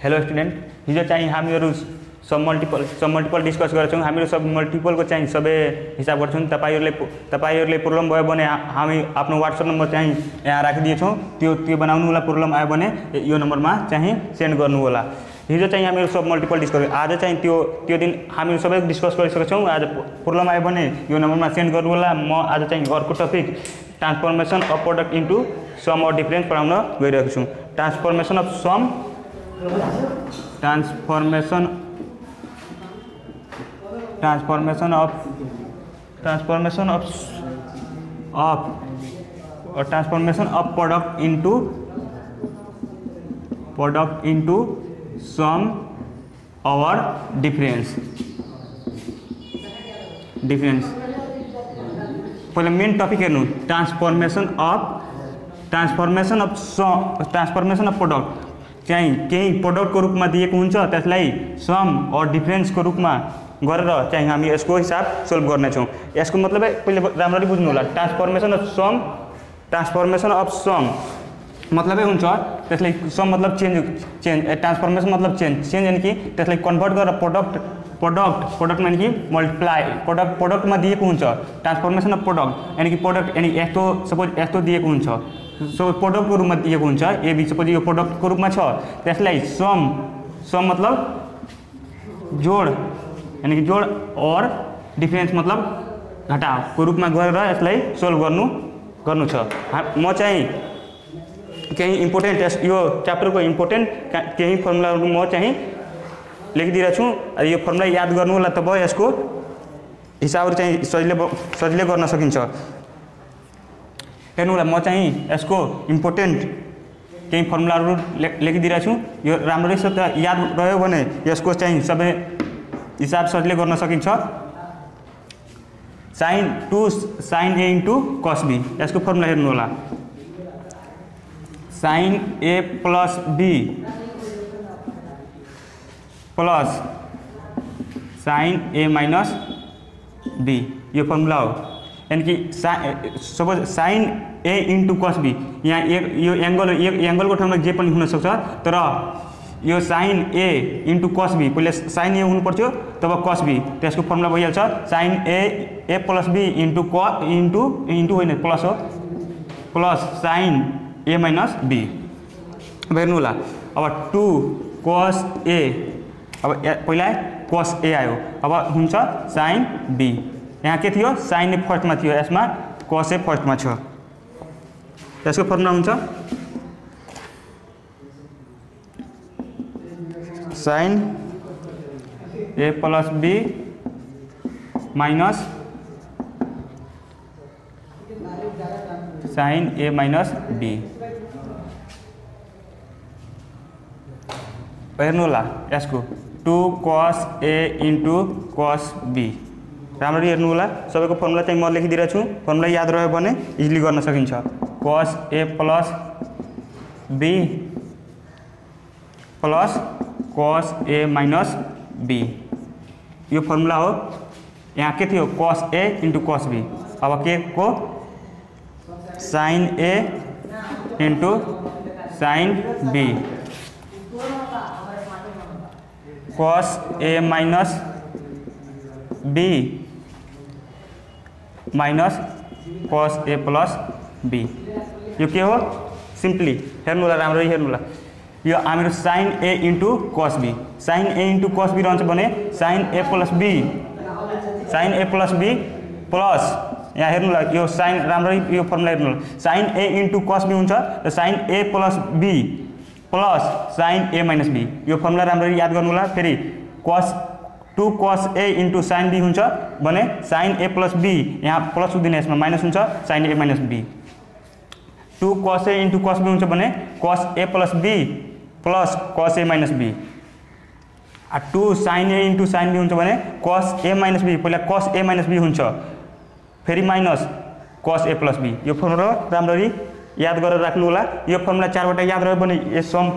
Hello student, हिजो चाहिँ हामीहरू सब मल्टिपल डिस्कस गर्छौँ। हामीहरू सब मल्टिपलको चाहिँ सबै हिसाब गर्छौँ। तपाईहरुले प्रब्लम भयो भने हामी आफ्नो व्हाट्सएप नम्बर चाहिँ यहाँ राखिदिएछौँ। त्यो बनाउनु होला। प्रब्लम आयो भने यो नम्बरमा चाहिँ सेन्ड गर्नु होला। हिजो चाहिँ हामीहरू सब मल्टिपल डिस्कस, आज चाहिँ त्यो दिन हामीहरू सबै डिस्कस गरिसकेका छौँ। आज प्रब्लम आयो भने यो नम्बरमा सेन्ड गर्नु होला। म आज चाहिँ अर्को topic transformation of product into sum or difference पढाउन गइरहेको छु। Transformation of product into sum or difference. पहले मेन टपिक हेर्नु, ट्रान्सफर्मेसन अफ प्रोडक्ट चाहिँ केही प्रोडक्टको रूपमा दिएको हुन्छ, त्यसलाई सम और डिफरेन्सको रूपमा गरेर चाहिँ हामी यसको हिसाब सोल्भ गर्नेछौँ। यसको मतलब पहिले राम्ररी बुझ्नु होला। ट्रान्सफर्मेसन अफ सम मतलबै हुन्छ त्यसलाई सम मतलब चेन्ज, ट्रान्सफर्मेसन मतलब चेन्ज यानी कि त्यसलाई कन्भर्ट गरेर प्रोडक्ट यानी कि मल्टिप्लाई प्रोडक्टमा दिएको हुन्छ। ट्रान्सफर्मेसन अफ प्रोडक्ट यानी कि प्रोडक्ट यानी यस्तो सपोज यस्तो दिएको हुन्छ, सो प्रोडक्टको रूपमा दिएको हुन्छ। ए सपोज यो प्रोडक्टको रूपमा छ, त्यसलाई सम मतलब जोड यानी कि जोड और डिफरेन्स मतलब घटावको रूपमा गरेर यसलाई सोल्भ गर्नु छ। म चाहिँ केही इम्पोर्टेन्ट यो च्याप्टरको इम्पोर्टेन्ट केही फर्मुलाहरू म चाहिँ लेखिदिरहेको छु। यो फर्मुला याद गर्नु होला, तब यसको हिसाबहरू चाहिँ सजिलै गर्न सकिन्छ। हेर्नु होला, म चाहिँ यसको इम्पोर्टेन्ट केही फर्मुलाहरू लेखिदिरहेको छु। यो राम्ररीसित याद रह्यो भने यसको चाहिँ सबै हिसाब सजिलै गर्न सकिन्छ। Sine A into cos B, यसको फर्मुला हेर्नु होला। Sine A plus B plus sine A minus B, यो फर्मुला हो। यानी कि suppose sine A into cos B, यहाँ यो एङ्गलको ठाउँमा जे पनि हुन सक्छ, तर यो sine A into cos B, पहिले साइन ए हुनु पर्थ्यो तब कस बी, त्यसको फर्मुला भइहाल्छ sine A plus B into होइन प्लस हो, plus sine A minus B. अब हेर्नु होला, अब 2 कस ए, अब पहिला कस ए आयो, अब हुन्छ साइन बी। यहाँ के थियो, साइन ए फर्स्टमा थियो, यसमा कस ए फर्स्टमा छ। यसको फर्मुला हुन्छ sine A plus B minus sine A minus B. हेर्नु होला यसको 2 कस ए इन्टु कस बी, राम्ररी हेर्नु होला। सबैको फर्मुला चाहिँ म लेखिदिरहेको छु। फर्मुला याद रह्यो भने इजिली गर्न सकिन्छ। कस A plus B plus cos A minus B, यो फर्मुला हो। यहाँ के थियो, कस ए इन्टु कस बी। अब के को sine A into sine B, cos A minus be minus cos A plus B, यो के हो सिम्पली हेर्नु होला, राम्ररी हेर्नु होला। यो हामीहरू sine A into cos B, sine A into cos B रहन्छ भने sine A plus B plus यहाँ हेर्नु होला, यो साइन राम्ररी यो फर्मुला हेर्नु होला। Sine A into cos B हुन्छ र sine A plus B plus sine A minus B, यो फर्मुला राम्ररी याद गर्नु होला। फेरि 2 कस ए इन्टु साइन बी हुन्छ भने साइन ए प्लस बी, यहाँ प्लस हुँदैन, यसमा माइनस हुन्छ, साइन ए माइनस बी। 2 कस ए इन्टु कस बी हुन्छ भने कस A plus B plus cos A minus B. 2 sine A into sine B हुन्छ भने कस ए माइनस बी, पहिला कस ए माइनस बी हुन्छ, फेरि minus cos A plus B. यो फर्मुला राम्ररी याद गरेर राख्नु होला। यो फर्मुला 4 वटा याद रह्यो भने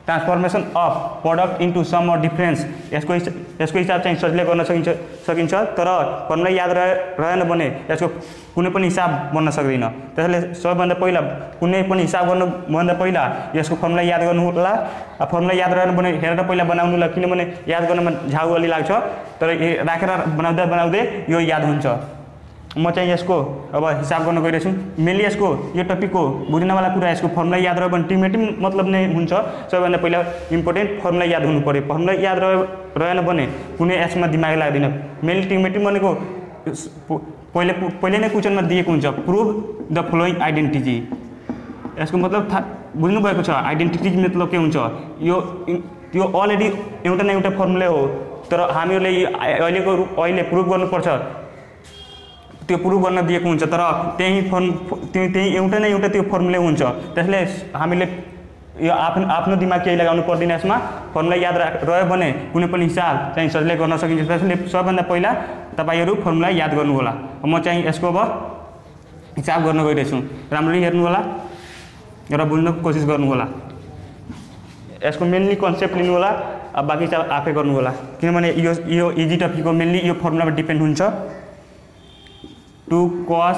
transformation of product into sum or difference यसको हिसाब चाहिँ सजिलै गर्न सकिन्छ तर फर्मुला याद रहेन भने यसको कुनै पनि हिसाब बन्न सक्दैन। त्यसैले सबैभन्दा पहिला कुनै पनि हिसाब गर्नुभन्दा पहिला यसको फर्मुला याद गर्नु होला। फर्मुला याद रहेन भने हेरेर पहिला बनाउनु होला, किनभने याद गर्नमा झाउ अलि लाग्छ तर राखेर बनाउँदै यो याद हुन्छ। म चाहिँ यसको अब हिसाब गर्न गइरहेछु। मेनली यसको यो टपिकको बुझ्नवाला कुरा यसको फर्मुला याद रह्यो भने टिमेटिम मतलब नै हुन्छ। सबैभन्दा पहिला इम्पोर्टेन्ट फर्मुला याद हुनु पर्यो। फर्मुला याद रहेन भने कुनै यसमा दिमाग लाग्दैन। मेनली टिमेटिम भनेको पहिले नै क्वेसनमा दिएको हुन्छ, प्रुभ द फलोइङ आइडेन्टिटी। यसको मतलब बुझ्नुभएको छ आइडेन्टिटी मतलब के हुन्छ। यो अलरेडी एउटा न एउटा फर्मुला हो तर हामीहरूले अहिले प्रुभ गर्नुपर्छ। त्यो प्रुभ गर्न दिएको हुन्छ तर त्यही एउटा न एउटा त्यो फर्मुला हुन्छ। त्यसले हामीले यो आफ्नो दिमाग केही लगाउनु पर्दैन। यसमा फर्मुला याद रह्यो भने कुनै पनि हिसाब चाहिँ सजिलै गर्न सकिन्छ। त्यसले सबभन्दा पहिला तपाईहरु फर्मुला याद गर्नु होला। म चाहिँ यसको अब हिसाब गर्न गइरहेछु। राम्ररी हेर्नु होला र बुझ्न कोसिस गर्नु होला। यसको मेनली कन्सेप्ट लिनु होला, अब बाँकी चाहिँ आफै गर्नु होला, किनभने यो इजी टपिक हो। मेनली यो फर्मुलामा डिपेन्ड हुन्छ। 2 cos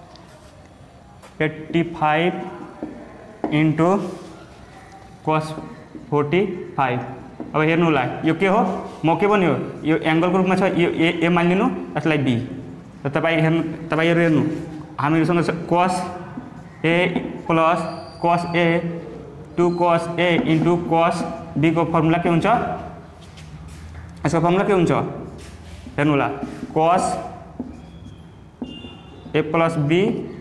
85 into cos 45। अब हेर्नु होला यो के हो, म के भन्यो यो एंगलको रूपमा छ, यो ए मानिलिनु, यसलाई बी। र तपाईहरु हेर्नु हामीसँग cos a plus cos a 2 cos a into cos b को फर्मुला के हुन्छ। यसको फर्मुला के हुन्छ हेर्नु होला, cos a plus b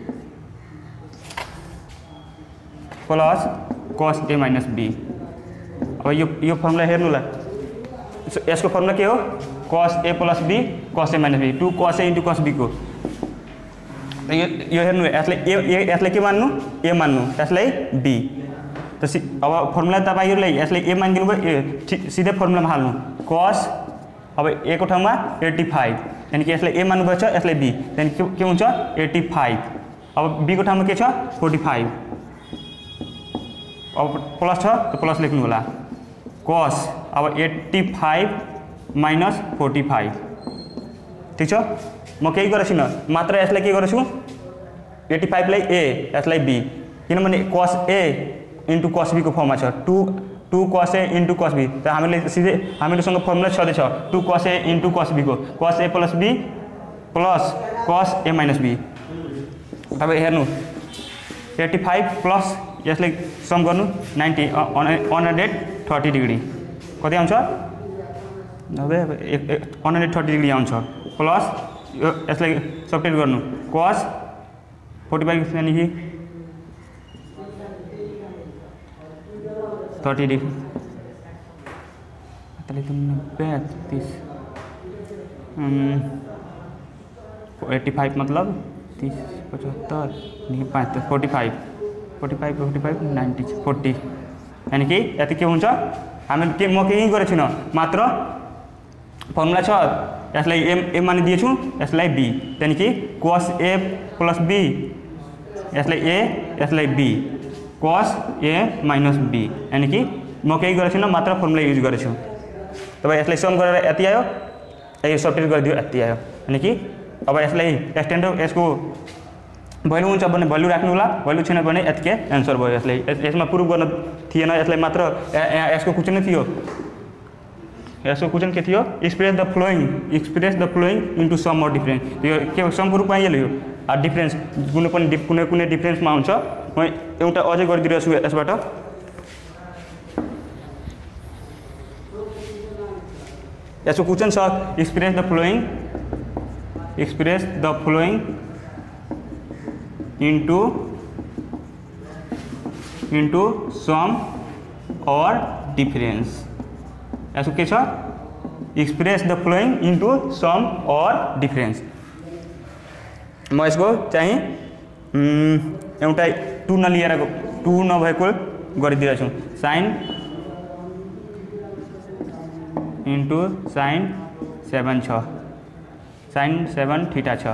plus cos a minus b। अब यो फर्मुला हेर्नु होला, यसको फर्मुला के हो, cos a plus b cos a minus b, 2 cos a into cos b को। यो हेर्नु यसलाई के मान्नु, a मान्नु, यसलाई b। त अब फर्मुला तपाईहरुले यसलाई a मानिदिनु भयो, सिधै फर्मुलामा हाल्नु cos, अब a को ठाउँमा 85 यानी कि यसलाई a मान्नु भएछ, यसलाई b, यानी के हुन्छ 85। अब b को ठाउँमा के छ 45, अब प्लस छ त प्लस लेख्नु होला, cos अब 85 minus 45। ठीक छ, म केही गरेछु न, मात्र यसलाई के गरेछु 85 लाई a यसलाई b, किनभने cos a into cos b को फर्ममा छ 2 cos a into cos b। त हामीसँग फर्मुला छँदैछ 2 cos a into cos b को, cos a plus b plus cos a minus b। अब हेर्नु 85 प्लस यसले सम गर्नु 90 130 डिग्री कति आउँछ, 130 डिग्री आउँछ, प्लस यसलाई सब्ट्र्याक्ट गर्नु cos 45 यानी कि 30 डिग्री 85 मतलब 30 75 5 45 90 40 यानी कि यति के हुन्छ। हामी के म केही गरेछु न, मात्र फर्मुला छ, यसलाई a मानिदिएछु, यसलाई b, यानी कि cos a plus b, यसलाई a यसलाई b, cos a minus b, यानी कि म केही गरेछु न, मात्र फर्मुला युज गरेछु। तपाईं यसलाई सम गरेर यति आयो, यो सब्ट्र्याक्ट गरिदियो यति आयो, यानी कि अब यसलाई एक्सटेन्ड यसको भ्यालु हुन्छ भने भ्यालु राख्नु होला, भ्यालु छैन भने यतिकै एन्सर भयो। यसलाई यसमा प्रुभ गर्न थिएन, यसलाई मात्र यसको क्वेशन नै थियो। यसको क्वेशन के थियो, express the following into sum or difference. यो के समको रूपमा आइहाल्यो, डिफरेन्स कुनै डिफरेन्समा हुन्छ। म एउटा अझै गरिदिरहेको छु यसबाट। यसको क्वेशन छ express the following into sum or difference। यसको के छ, express the following into sum or difference। म यसको चाहिँ एउटा 2 नलिएर 2 नभएको गरिदिरहेछु, sin into sin 7 छ, sin 7 थीटा छ।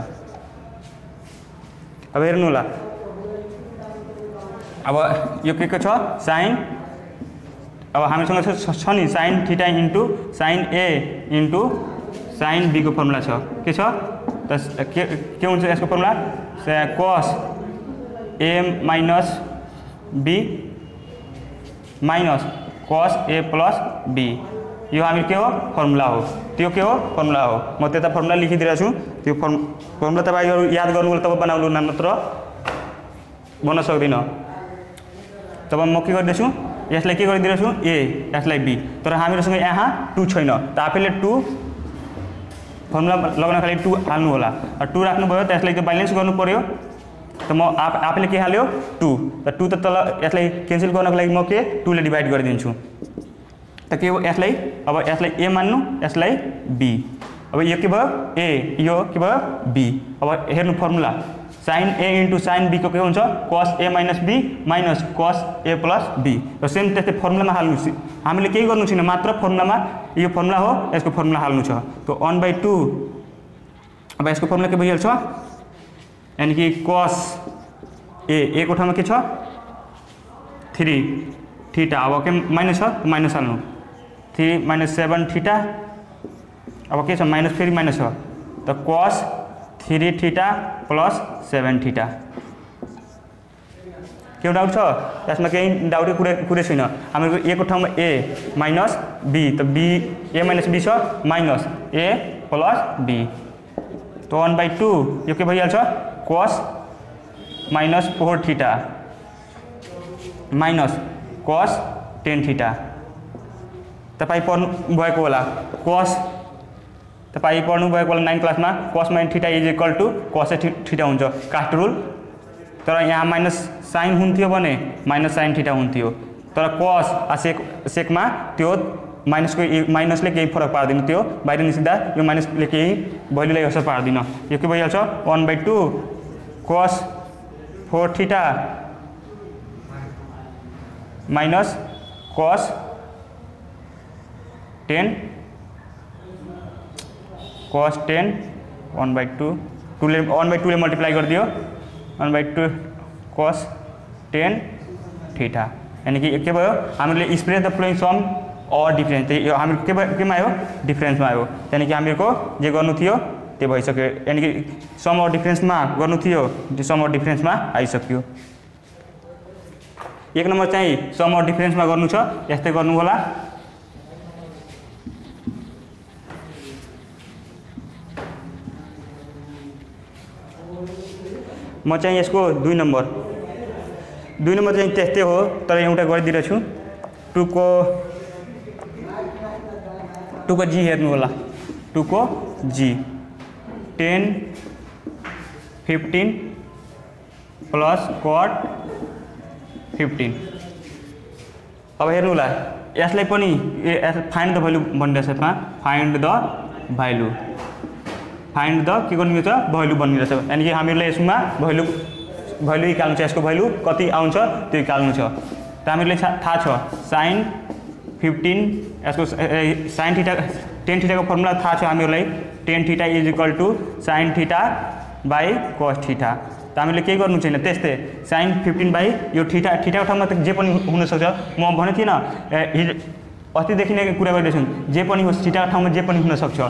अब हेर्नु होला, अब यो के छ sin अब हामीसँग छ नि sin theta into sin A into sin B को फर्मुला छ के छ त के हुन्छ यसको formula cos A minus B minus cos A plus B यो हामी के हो फर्मुला हो त्यो के हो फर्मुला हो म त्यता फर्मुला लेखिदिरहेको छु त्यो फर्मुला तपाईहरु याद गर्नु तब बनाउनु नत्र बन्न सक्दिन तब म के गर्दैछु यसलाई के गरिदिरहेछु A यसलाई B तर हामीसँग यहाँ 2 छैन त आफैले 2 फर्मुला लगाउनका लागि 2 हाल्नु होला 2 राख्नु भयो त्यसलाई त ब्यालेन्स गर्नु पर्यो त म आफैले के हाल्यो 2 त 2 त तल यसलाई क्यान्सल गर्नको लागि म के 2 ले डिवाइड गरिदिन्छु त के हो यसलाई अब यसलाई A मान्नु यसलाई B अब यो के भयो A यो के भयो B अब हेर्नु formula sin A into sin B को के हुन्छ cos A minus B minus cos A plus B र सेम त्यस्तै फर्मुलामा हाल्नु छ हामीले केही गर्नु छैन मात्र फर्मुलामा यो फर्मुला हो यसको फर्मुला हाल्नु छ त 1/2 अब यसको फर्मुला के भइहाल्छ यानी कि cos A को ठाउँमा के छ 3 थीटा अब के माइनस छ माइनस हाल्नु 3 माइनस 7 थीटा अब के छ माइनस फेरि माइनस छ त cos 3 थीटा प्लस 7 थीटा के डाउट छ यसमा केही डाउटै कुरै छैन हाम्रो A को ठाउँमा A माइनस B त B A माइनस B छ माइनस A प्लस B त 1/2 यो के भइहाल्छ cos minus 4 theta minus cos 10 theta तपाई पढ्नु भएको होला cos तपाई पढ्नु भएको होला 9 क्लासमा cos - theta is equal to cos theta हुन्छ कास्ट रुल तर यहाँ माइनस साइन हुन्थ्यो भने माइनस साइन थीटा हुन्थ्यो तर cos सेकमा त्यो माइनसले केही फरक पार्दैन त्यो बाहिर निस्किँदा यो माइनसले केही भ्यालुलाई असर पार्दैन यो के भइहाल्छ 1/2 cos 4 theta minus cos 10 cos 10 1/2 ले मल्टिप्लाई गरिदियो 1/2 cos 10 थीटा यानी कि के भयो हामीले express the following sum or difference यो हामी केमा आयो डिफरेन्समा आयो यानी कि हामीहरुको जे गर्नु थियो त्यो भइसक्यो यानी कि सम और डिफरेन्समा गर्नु थियो त्यो सम और डिफरेन्समा आइसक्यो एक नम्बर चाहिँ सम और डिफरेन्समा गर्नु छ यस्तै गर्नु होला म चाहिँ यसको 2 नम्बर चाहिँ त्यस्तै हो तर एउटा गरिदिरहेछु 2 को जी हेर्नु होला 2 को जी 10 15 प्लस cot 15 अब हेर्नु होला यसलाई पनि फाइन्ड द भ्यालु भनिरहेछ यसमा फाइन्ड द भ्यालु के गर्नु छ भ्यालु बनिरहेछ यानी कि हामीहरुले यसमा भ्यालु निकाल्नु छ यसको भ्यालु कति आउँछ त्यो निकाल्नु छ त हामीहरुले थाहा छ sin 15 यसको sin थीटा 10 थीटा को फर्मुला थाहा छ हामीहरुलाई 10 theta is equal to sin theta by cos theta त हामीले के गर्नु छैन त्यस्तै sin 15 बाइ यो थीटा को ठाउँमा त जे पनि हुन सक्छ म भने थिएन अस्ति देखि नै कुरा गर्दै छु जे पनि होस् थीटा को ठाउँमा जे पनि हुन सक्छ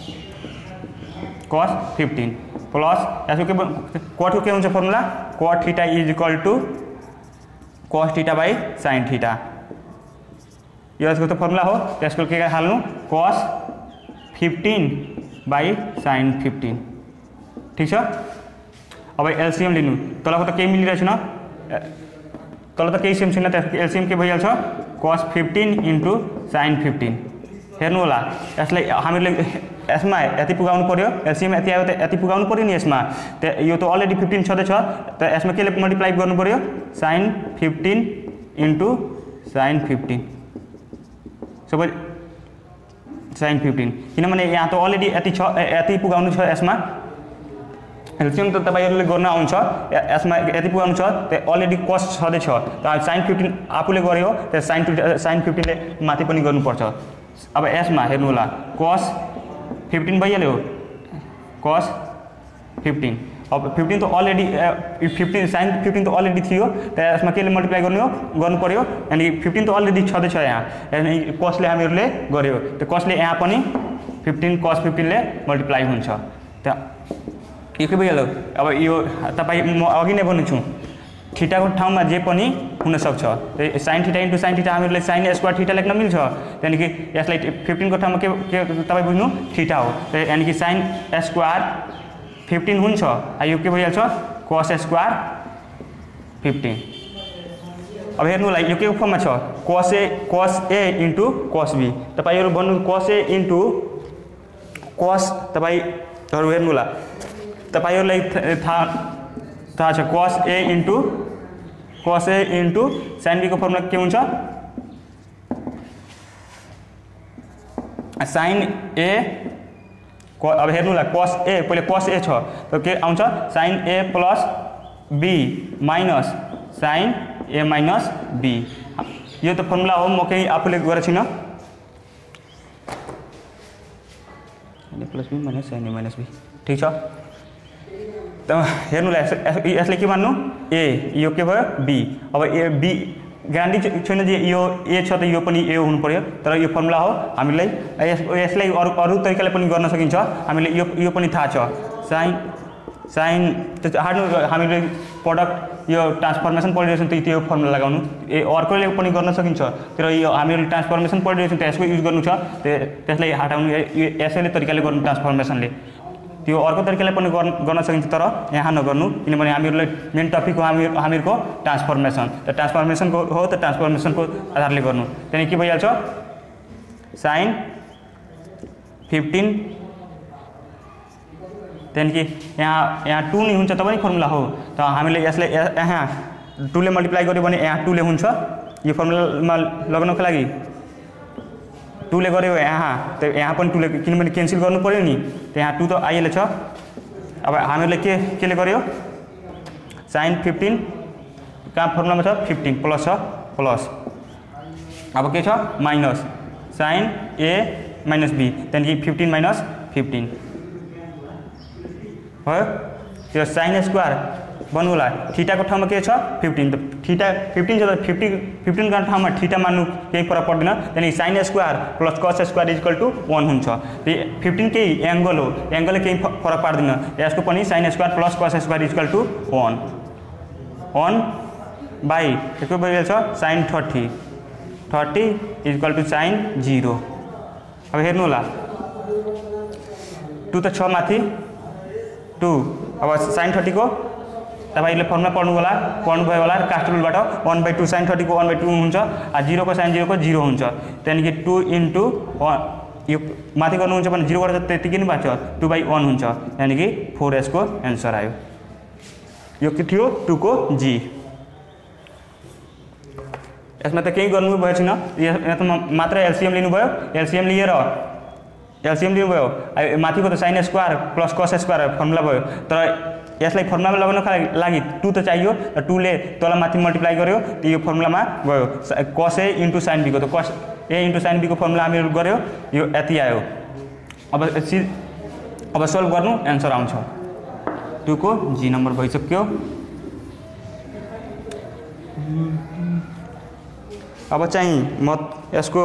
cos 15 प्लस यसको के cot को के हुन्छ formula cot theta is equal to cos theta by sin theta यो यसको त फर्मुला हो त्यसको के हाल्नु cos 15 बाइ sin 15 ठीक छ अब एलसीएम लिनु तलको त केही मिलिरहेछ न तल त केही सेम छैन त्यसको एलसीएम के भइहाल्छ cos 15 इन्टु sin 15 हेर्नु होला यसलाई हामीले यसमा यति पुगाउनु पर्यो एलसीएम यति आयो त यति पुगाउनु पर्यो नि यसमा यो त अलरेडी 15 छदै छ त यसमा केले मल्टिप्लाई गर्नु पर्यो sin 15 इन्टु sin 15 सबै sin 15 किनभने यहाँ त अलरेडी यति पुगाउनु छ यसमा एलसीएम त तपाईहरुले गर्न आउँछ यसमा यति पुगाउनु छ त अलरेडी cos छदै छ त sin 15 आफुले गर्यो त sin 15 ले माथि पनि गर्नु पर्छ अब यसमा हेर्नु होला cos 15 भइहाल्यो cos 15 अब 15 तो अलरेडी 15 साइन 15 तो अलरेडी थियो त्यसमा केले मल्टिप्लाई गर्नु पर्यो अनि 15 तो अलरेडी छँदैछ यहाँ अनि कस्ले हामीहरूले गर्यो त्यो कस्ले यहाँ पनि 15 cos 15 ले मल्टिप्लाई हुन्छ त यो के भइहाल्यो अब यो तपाईँ म अघि नै भन्नु छु थीटाको ठाउँमा जे पनि हुन सक्छ sin theta into sin theta हामीहरूले sin स्क्वायर थीटा लेख्न मिल्छ यानी कि यसलाई 15 को ठाउँमा के तपाईँ बुझ्नु थीटा हो यानी कि sin स्क्वायर 15 हुन्छ यो के भइहाल्छ cos स्क्वायर 15 अब हेर्नुलाई यो के फर्ममा छ cos a into cos b तपाईहरु भन्नु cos a इन्टु cos तपाईहरु हेर्नुला तपाईहरुलाई थाहा छ cos a into sin b को फर्मुला के हुन्छ sin a अब हेर्नुला cos a पहिले cos a छ त के आउँछ sin a plus b minus sin a minus b यो त फर्मुला हो म केही आफूले गरेको छैन plus b minus sin a minus b ठीक छ त हेर्नुलाई यसले के भन्नु a यो के भयो b अब a b ग्यारेन्टी छैन जे यो a छ त यो पनि a हुनु पर्यो तर यो फर्मुला हो हामीलाई यसलाई अरु तरिकाले पनि गर्न सकिन्छ हामीले यो पनि थाहा छ sin हामीले प्रोडक्ट यो ट्रान्सफर्मेसन पढिरहेछौँ त त्यो फर्मुला लगाउनु अर्कोले पनि गर्न सकिन्छ तर यो हामीले ट्रान्सफर्मेसन पढिरहेछौँ त यसको युज गर्नु छ त्यसलाई हटाउनु यसैले तरिकाले गर्नु ट्रान्सफर्मेसनले त्यो अर्को तरिकाले पनि गर्न सकिन्छ तर यहाँ नगर्नु किनभने हामीहरुलाई मेन टपिक हो हामीहरुको ट्रान्सफर्मेसन त ट्रान्सफर्मेसनको हो त ट्रान्सफर्मेसनको आधारले गर्नु त्यही के भइहाल्छ sin 15 त्यहाँदेखि यहाँ 2 नै हुन्छ त पनि फर्मुला हो त हामीले यसलाई यहाँ 2 ले मल्टिप्लाई गर्यो भने यहाँ 2 ले हुन्छ यो फर्मुलामा लगाउनको लागि 2 ले गर्यो यहाँ त यहाँ पनि 2 ले किनभने क्यान्सल गर्नु पर्यो नि त यहाँ 2 त आइले छ अब हामीले केले गर्यो sin 15 कहाँ फर्मुलामा छ 15 प्लस छ प्लस अब के छ minus sin a minus b त्यहाँदेखि 15 माइनस 15 भयो त्यो sin स्क्वायर बन्नुला थीटाको ठाउँमा के छ 15 त थीटा 15 छ त 15 को ठाउँमा थीटा मान्नु केही फरक पर्दैन त्यही sin square plus cos square equal to 1 हुन्छ त्यो 15 केही एंगल हो एंगलले केही फरक पार्दैन यसको पनि sin square plus cos square equal to 1 by के भइहाल्छ sin 30 इक्वल टु sin 0 अब हेर्नु होला 2 त 6 माथि 2 अब sin 30 को तपाईले फर्मुला पढ्नु भयो होला कास्ट रुलबाट 1/2 sin 30 को 1/2 हुन्छ आ 0 को sin 0 को 0 हुन्छ त्यहाँदेखि 2 इन्टु 1 यो माथि गर्नुहुन्छ भने 0 गर्दा त्यतिकै नै बाँच्छ 2/1 हुन्छ यानी कि 4s को आन्सर आयो यो के थियो 2 को g यसमा त केही गर्नु भएछ छैन यहाँ त मात्र एलसीएम लिनुभयो एलसीएम लिनुभयो माथिको त sin square plus cos square formula भयो तर यसलाई फर्मुलामा लगाउनको लागि 2 त चाहियो 2 ले तल माथि मल्टिप्लाई गर्यो यो फर्मुलामा गयो cos a into sin b को त cos a into sin b को फर्मुला हामीले गर्यो यो यति आयो अब सल्भ गर्नु आन्सर आउँछ 2 को g नम्बर भइसक्यो अब चाहिँ म यसको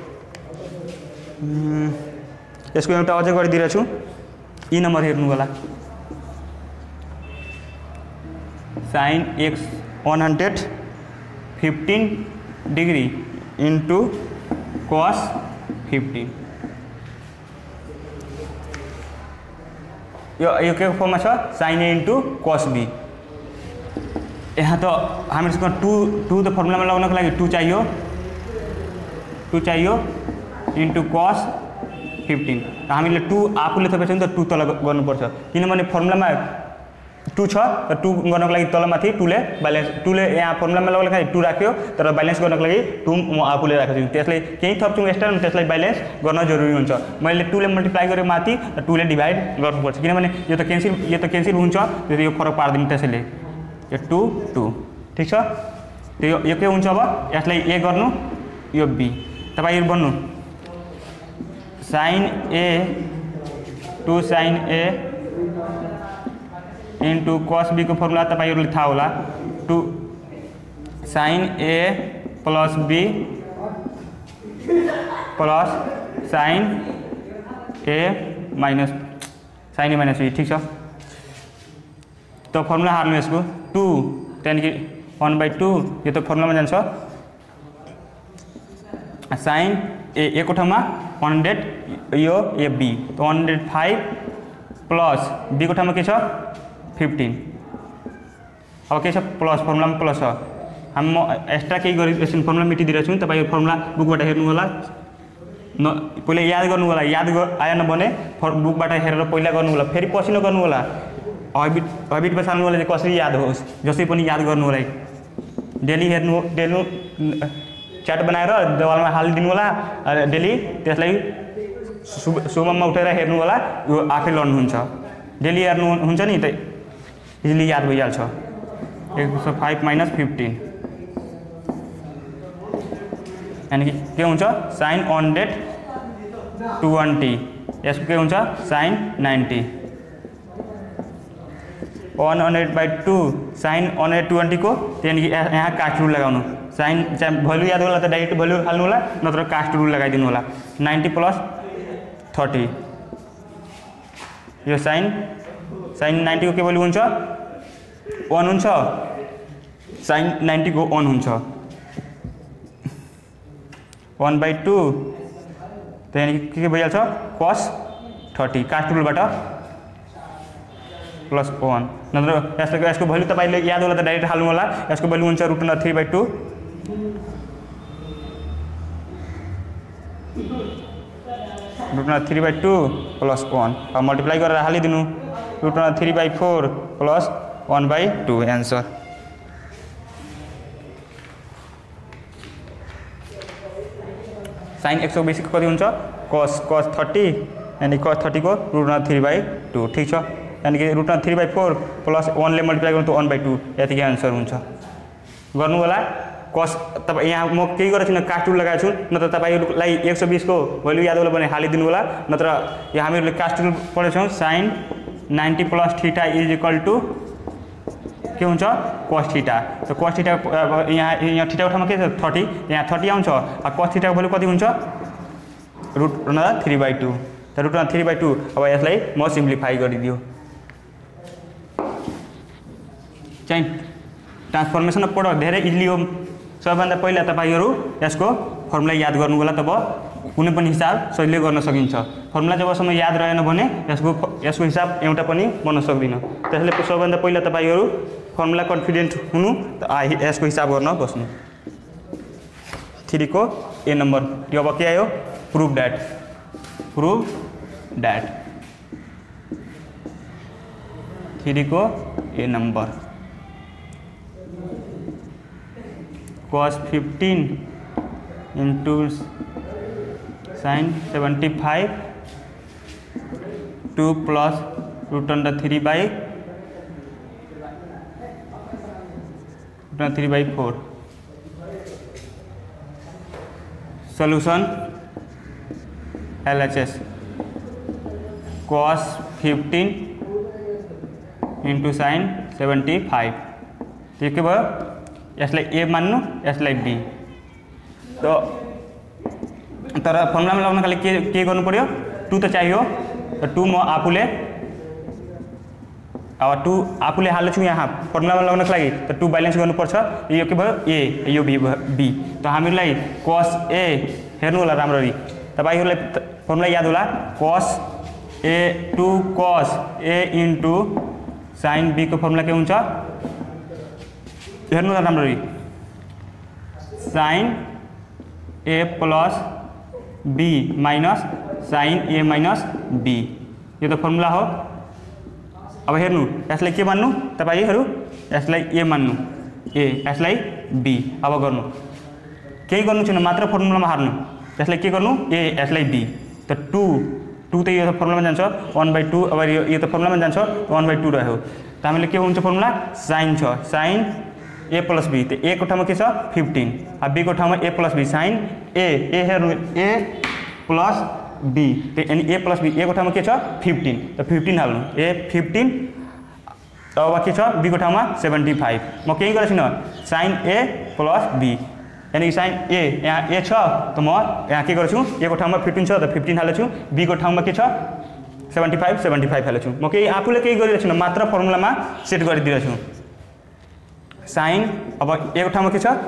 एउटा अझै गरिदिरहेको छु ई नम्बर हेर्नु होला sin x 115 degree into cos 15 यो के फर्ममा छ sin a into cos b यहाँ त हामीसँग 2 त फर्मुलामा लगाउनको लागि 2 चाहियो इन्टु cos 15 त हामीले 2 आफूले थपेछ नि त 2 तल गर्नुपर्छ किनभने फर्मुलामा 2 छ र 2 गर्नको लागि तलमाथि 2 ले ब्यालेन्स 2 ले यहाँ फर्मुलामा लगाउनको लागि 2 राख्यो तर ब्यालेन्स गर्नको लागि 2 म आफूले राखेको छु त्यसले केही थप्छु एक्स्ट्रा त्यसलाई ब्यालेन्स गर्न जरुरी हुन्छ मैले 2 ले मल्टिप्लाई गर्यो माथि र 2 ले डिभाइड गर्नुपर्छ किनभने यो त क्यान्सल हुन्छ त्यो यो फरक पार्दैन त्यसैले यो 2 ठीक छ त्यो यो के हुन्छ अब यसलाई a गर्नु यो b तपाईहरु भन्नु sin a 2 sin a into cos B को फॉर्मूला तपाईहरुले थाहा होला 2 sine A plus B plus sine A minus B ठीक छ। तो फॉर्मूला हाल्नु यसको 2 त्यहाँदेखि 1/2 यो त फर्मुलामा जान्छ साइन ए को ठाउँमा 100 यो ए बी तो 105 प्लस बी को ठाउँमा के छ 15 अब के छ प्लस फर्मुलामा प्लस छ हम एक्स्ट्रा केही गरी एकछिन फर्मुला मेटिदिरहेको छु तपाईँ फर्मुला बुकबाट हेर्नु होला पहिले याद गर्नु होला आएन भने बुकबाट हेरेर पहिला गर्नु होला फेरि पछि नगर्नु होला हैबिट बसाल्नु होला कसरी याद होस् जसै पनि याद गर्नु होला डेली हेर्नु डेली च्याट बनाएर देवालमा हालिदिनु होला डेली त्यसलाई सुबहमा उठेर हेर्नु होला यो आफै लर्न हुन्छ डेली हेर्नु हुन्छ नि त इजिली याद भइहाल्छ 105 माइनस 15 यानी के हुन्छ साइन 120 यसको के हुन्छ साइन 90 100/2 साइन 120 को त्यहाँदेखि यहाँ कास्ट रुल लगाउनु साइन भ्यालु याद होला त डाइरेक्ट भ्यालु हाल्नु होला नत्र कास्ट रुल लगाइदिनु होला 90 प्लस 30 यो साइन 90 को के भ्यालु हुन्छ 1 हुन्छ साइन 90 को 1 हुन्छ 1/2 त्यहाँदेखि के भइहाल्छ cos 30 कास्ट रुलबाट प्लस 1 नत्र यसको भ्यालु तपाईले याद होला त डाइरेक्ट हाल्नु होला यसको भ्यालु हुन्छ √3/2 √3/2 प्लस 1 अब मल्टिप्लाई गरेर हालिदिनु √3/4 प्लस 1/2 एन्सर साइन 120 को कति हुन्छ cos 30 यानी cos 30 को √3/2 ठीक छ यानी कि √3/4 प्लस 1 ले मल्टिप्लाई गर्नु त 1/2 यतिकै आन्सर हुन्छ गर्नु होला cos तपाई यहाँ म केही गरेको छैन कास्ट रुल लगाएको छु नत्र तपाईहरुलाई 120 को भ्यालु याद होला भने हालिदिनु होला नत्र यहाँ हामीहरुले कास्ट रुल पढेको छौं sine 90 plus theta is equal to के हुन्छ cos थीटा तो cos थीटा यहाँ थीटा को ठाउँमा के छ 30 यहाँ 30 आउँछ अब cos थीटा को भ्यालु कति हुन्छ √3/2 त √3/2 अब यसलाई म सिम्प्लिफाई गरिदियो चाहिँ ट्रान्सफर्मेसन अफ प्रोडक्ट धेरै इजिली हो सबैभन्दा पहिला तपाईहरु यसको फर्मुला याद गर्नु होला तब कुनै पनि हिसाब सजिलै गर्न सकिन्छ फर्मुला जबसम्म याद रहेन भने यसको हिसाब एउटा पनि बन्न सक्दिन त्यसैले सबैभन्दा पहिला तपाईहरु फर्मुला कन्फिडेन्ट हुनु यसको हिसाब गर्न बस्नु 3 को ए नम्बर यो अब के आयो प्रूफ दैट 3 को A number cos 15 into sin 75 2 plus √3/4 solution LHS cos 15 into sin 75 ठीक है यसलाई ए मान्नु यसलाई बी तो तर फर्मुलामा लगाउनका लागि के गर्नु पर्यो 2 त चाहियो त 2 म आफूले अब 2 आफूले हाल्छु यहाँ फर्मुलामा लगाउनका लागि त 2 ब्यालेन्स गर्नुपर्छ यो के भयो ए यो बी त हामीलाई cos ए हेर्नु होला राम्ररी तपाईहरुलाई फर्मुला याद होला cos A 2 cos A into sin b को फर्मुला के हुन्छ हेर्नु होला राम्ररी sin a plus b minus sin a minus b यो त फर्मुला हो अब हेर्नु यसलाई के मान्नु तपाईहरु यसलाई a मान्नु a यसलाई b अब गर्नु केही गर्नु छैन मात्र फर्मुलामा हार्नु यसलाई के गर्नु a यसलाई b त 2 त यो फर्मुलामा जान्छ 1/2 अब यो त फर्मुलामा जान्छ 1/2 रह्यो त हामीले के हुन्छ फर्मुला sin छ sin a प्लस b तो a को ठाउँमा के छ 15 अब b को ठाउँमा a plus b sin a हेर्नु a प्लस b तो यानी a प्लस b a को ठाउँमा के छ 15 तो 15 हाल्नु a 15 अब के छ बी को ठाउँमा 75 म केही गरेको छैन sin a प्लस b यानी कि sin a यहाँ a छ त म यहाँ के गर्छु a को ठाउँमा 15 छ त 15 हाल्छु b को ठाउँमा के छ 75 हाल्छु म केही आफूले केही गरिरहेको छैन मात्र फर्मुलामा सेट गरिदिरहेको छु sin अब a को ठाउँमा के छ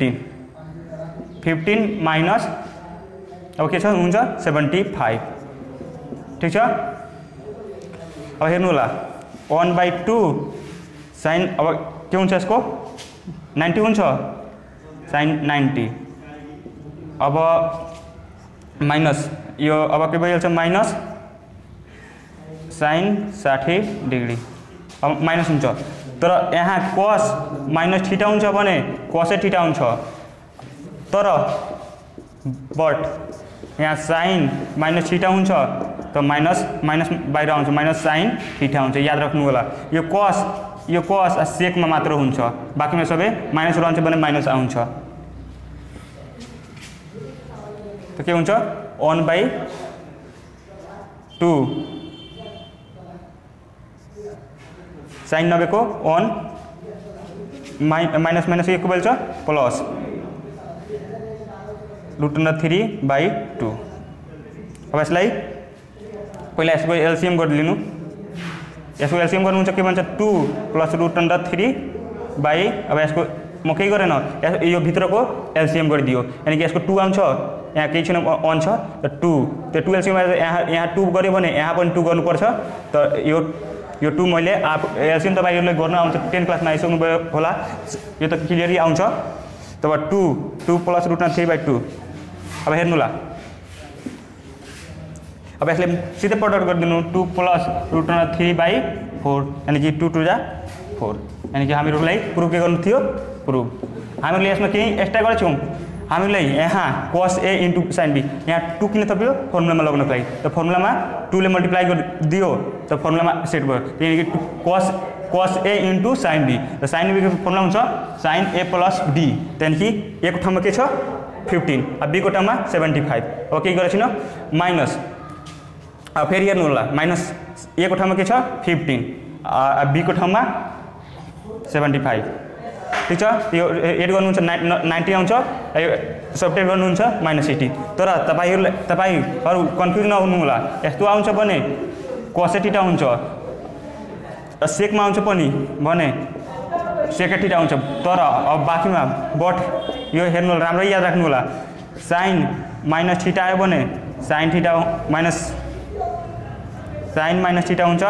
15 माइनस अब के छ हुन्छ 75 ठीक छ अब हेर्नु होला 1/2 sin अब के हुन्छ यसको 90 हुन्छ sin 90 अब माइनस यो अब के भइहाल्छ माइनस sin 60 डिग्री अब माइनस हुन्छ तर यहाँ cos माइनस थीटा हुन्छ भने cos थीटा हुन्छ तर बट यहाँ sin माइनस थीटा हुन्छ त माइनस बाहिर आउँछ माइनस sin थीटा हुन्छ याद राख्नु होला यो cos sec मा मात्र हुन्छ बाँकीमा सबै माइनस रहन्छ भने माइनस आउँछ त के हुन्छ 1/2 sin 90 को 1 माइनस के बल्छ प्लस √3/2 अब यसलाई पहिला यसको एलसीएम गरिदिनु यसको एलसीएम गर्नुहुन्छ के भन्छ 2 प्लस √3 बाई अब यसको म केही गरेन यो भित्रको एलसीएम गरिदियो यानी कि यसको 2 आउँछ यहाँ केही छैन 1 छ त 2 त्यो 2 एलसीएम यहाँ 2 गर्यो भने यहाँ पनि 2 गर्नुपर्छ त यो 2 मैले एलसीएम तपाईहरुले गर्न आउँछ 10 क्लासमा आइसक्नु भयो होला यो त क्लियरली आउँछ तब 2 प्लस √3/2 अब हेर्नु ला अब यसले सिधै प्रडक्ट गरिदिनु 2 प्लस √3/4 यानी कि 2 × 4 यानी कि हामीहरुलाई प्रुफ के गर्नु थियो प्रुफ हामीहरुले यसमा केही एक्स्ट्रा गरेछौं हामीलाई यहाँ cos a * sin b यहाँ 2 किन थप्यो फर्मुलामा लगाउनको लागि त फर्मुलामा 2 ले मल्टिप्लाई गरिदियो त फर्मुलामा सेट भयो यानी कि cos a * sin b त sin b को फर्मुला हुन्छ sin a + b यानी कि a को ठाउँमा के छ 15 अब b को ठाउँमा 75 अब के गरेछ न माइनस अब फेरि हेर्नु होला माइनस a को ठाउँमा के छ 15 अब b को ठाउँमा 75 ठीक छ यो एड गर्नुहुन्छ 90 आउँछ सब्ट्र्याक्ट गर्नुहुन्छ -80 तर तपाईहरु कन्फ्युज नहुनु होला यस्तो आउँछ भने cos थीटा हुन्छ sec मा आउँछ पनि भने sec थीटा हुन्छ तर अब बाँकीमा बट यो हेर्नु होला राम्रै याद राख्नु होला sin माइनस थीटा आयो भने sin theta minus sin minus theta हुन्छ